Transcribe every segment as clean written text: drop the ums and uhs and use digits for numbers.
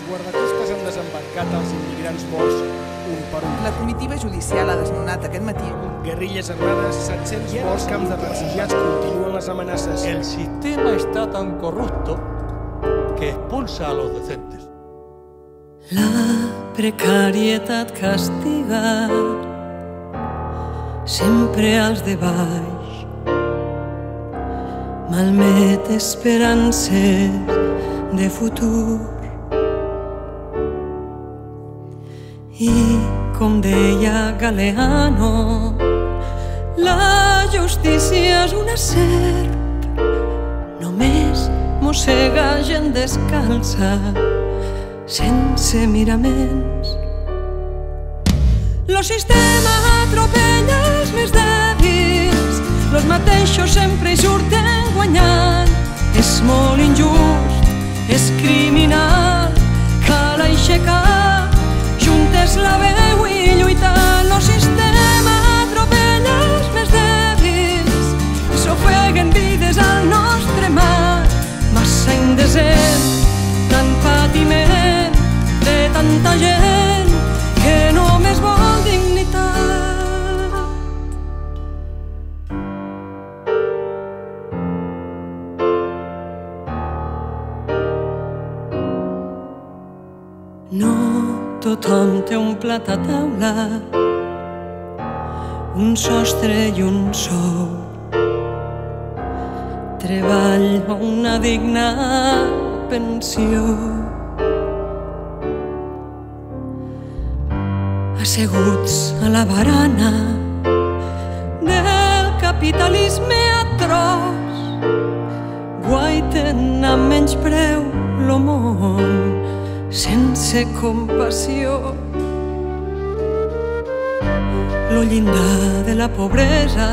guardacostes han desembarcat els immigrants morts un per un. La comitiva judicial ha desnonat aquest matí. Guerrilles armades, 700 morts, camps de refugiats, continuen les amenaces. El sistema está tan corrupto que expulsa a los decentes. La precarietat castiga sempre als de baix, malmet esperances de futur. I, com deia Galeano, la justícia és una serp, només mossega gent descalça, sense miraments. Lo sistema atropella els més dèbils, los mateixos sempre hi surten guanyant. És molt injust, és criminal, cal aixecar juntes la veu i lluitar. Lo sistema atropella els més dèbils i s'ofeguen vides al nostre mar. Massa indecent, tant patiment de tanta gent que només vol dignitat. No tothom té un plat a taula, un sostre i un sou, treball o una digna pensió. Asseguts a la barana del capitalisme atroç, guaiten a menyspreu lo món sense compassió. Lo llindar de la pobresa,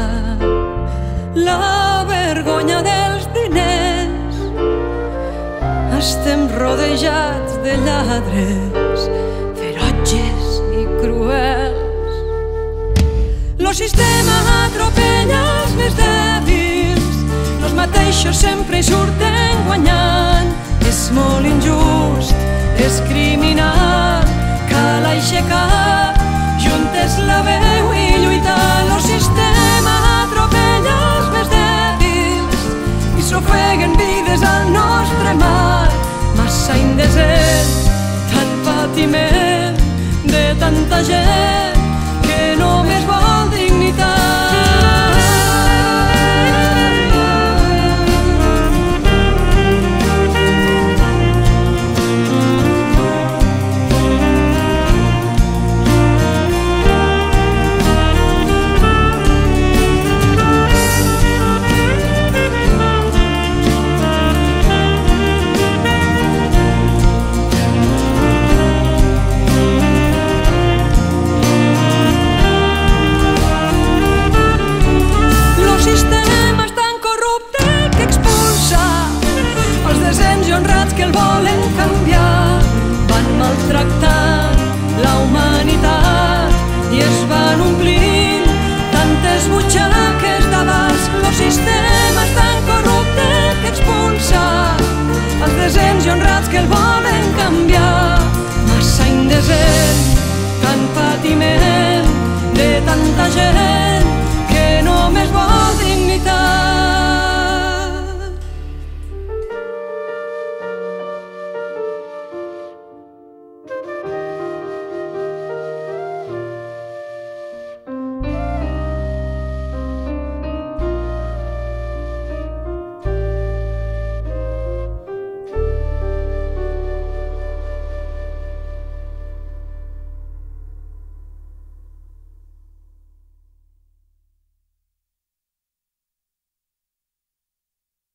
la vergonya dels diners, estem rodejats de lladres ferotges i cruels. Lo sistema atropella els més dèbils, los mateixos sempre hi surten guanyant. És molt injust, és criminal, cal aixecar juntes la veu i lluitar. Lo sistema atropella els més dèbils i s'ofeguen vides al nostre mar. Massa indecent, tant patiment de tanta gent que només vol dignitat. Que el volen canviar, van maltractant la humanitat i es van omplint tantes butxaques d'avals. Lo sistema és tan corrupte que expulsa els decents i honrats